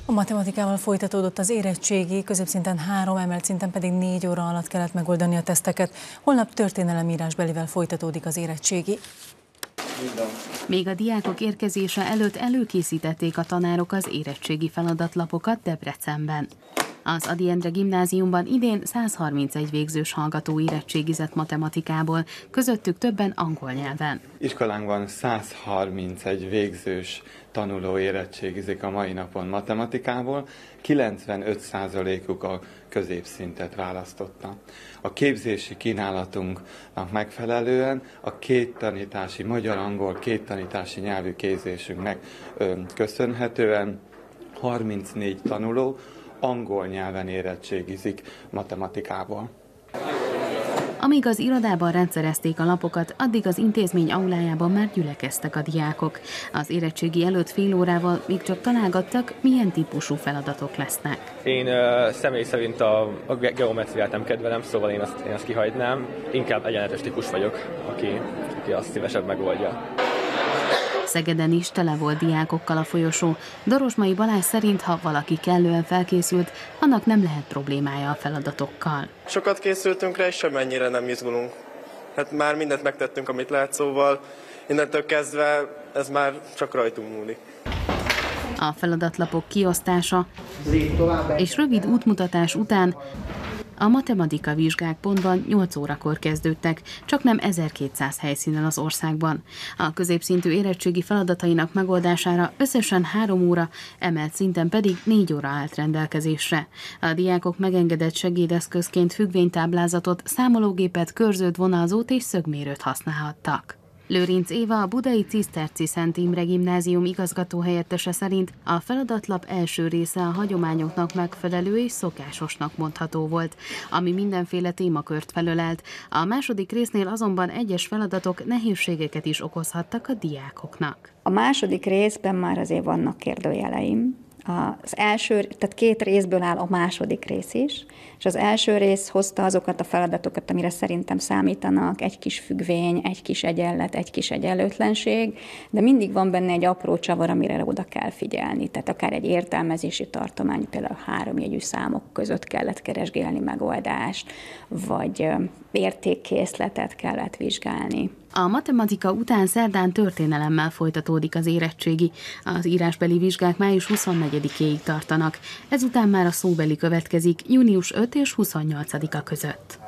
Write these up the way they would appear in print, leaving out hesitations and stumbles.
A matematikával folytatódott az érettségi, középszinten 3, emelt szinten pedig 4 óra alatt kellett megoldani a teszteket. Holnap történelemírásbelivel folytatódik az érettségi. Még a diákok érkezése előtt előkészítették a tanárok az érettségi feladatlapokat Debrecenben. Az Ady Endre gimnáziumban idén 131 végzős hallgató érettségizett matematikából, közöttük többen angol nyelven. Iskolánkban 131 végzős tanuló érettségizik a mai napon matematikából, 95%-uk a középszintet választotta. A képzési kínálatunknak megfelelően a két tanítási, magyar-angol két tanítási nyelvű képzésünknek köszönhetően 34 tanuló angol nyelven érettségizik matematikából. Amíg az irodában rendszerezték a lapokat, addig az intézmény aulájában már gyülekeztek a diákok. Az érettségi előtt fél órával még csak találgattak, milyen típusú feladatok lesznek. Én személy szerint a geometriát nem kedvelem, szóval én azt kihagynám. Inkább egyenletes típus vagyok, aki azt szívesebb megoldja. Szegeden is tele volt diákokkal a folyosó. Dorosmai Balázs szerint, ha valaki kellően felkészült, annak nem lehet problémája a feladatokkal. Sokat készültünk rá, és semmennyire nem izgulunk. Hát már mindent megtettünk, amit lehet, szóval innentől kezdve ez már csak rajtunk múlik. A feladatlapok kiosztása és rövid útmutatás után a matematika vizsgák pontban 8 órakor kezdődtek, csaknem 1200 helyszínen az országban. A középszintű érettségi feladatainak megoldására összesen 3 óra, emelt szinten pedig 4 óra állt rendelkezésre. A diákok megengedett segédeszközként függvénytáblázatot, számológépet, körzőt, vonalzót és szögmérőt használhattak. Lőrinc Éva, a budai Ciszterci Szent Imre gimnázium igazgatóhelyettese szerint a feladatlap első része a hagyományoknak megfelelő és szokásosnak mondható volt, ami mindenféle témakört felölelt. A második résznél azonban egyes feladatok nehézségeket is okozhattak a diákoknak. A második részben már azért vannak kérdőjeleim. Az első, tehát 2 részből áll a második rész is, és az első rész hozta azokat a feladatokat, amire szerintem számítanak, egy kis függvény, egy kis egyenlet, egy kis egyenlőtlenség, de mindig van benne egy apró csavar, amire oda kell figyelni. Tehát akár egy értelmezési tartomány, például 3 jegyű számok között kellett keresgélni megoldást, vagy értékkészletet kellett vizsgálni. A matematika után szerdán történelemmel folytatódik az érettségi. Az írásbeli vizsgák május 24-éig tartanak. Ezután már a szóbeli következik június 5 és 28-a között.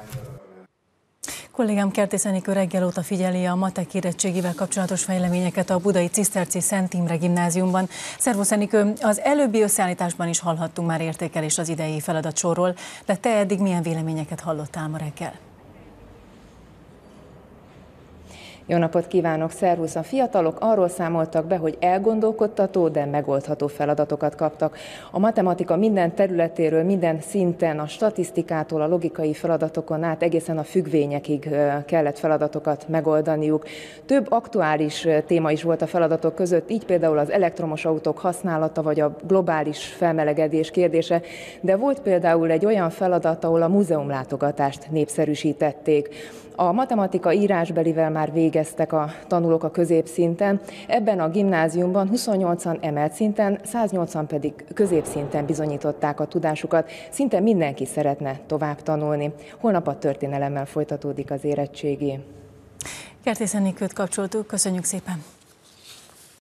Kollégám Kertész Enikő reggel óta figyeli a matek érettségivel kapcsolatos fejleményeket a budai Ciszterci Szent Imre gimnáziumban. Szervusz Enikő, az előbbi összeállításban is hallhattunk már értékelést az idei feladatsorról, de te eddig milyen véleményeket hallottál ma reggel? Jó napot kívánok, szervusz! A fiatalok arról számoltak be, hogy elgondolkodtató, de megoldható feladatokat kaptak. A matematika minden területéről, minden szinten, a statisztikától, a logikai feladatokon át egészen a függvényekig kellett feladatokat megoldaniuk. Több aktuális téma is volt a feladatok között, így például az elektromos autók használata, vagy a globális felmelegedés kérdése, de volt például egy olyan feladat, ahol a múzeumlátogatást népszerűsítették. A matematika írásbelivel már végeztek a tanulók a középszinten. Ebben a gimnáziumban 28-an emelt szinten, 180 pedig középszinten bizonyították a tudásukat. Szinte mindenki szeretne tovább tanulni. Holnap a történelemmel folytatódik az érettségi. Kertész Enikőt kapcsoltuk, köszönjük szépen!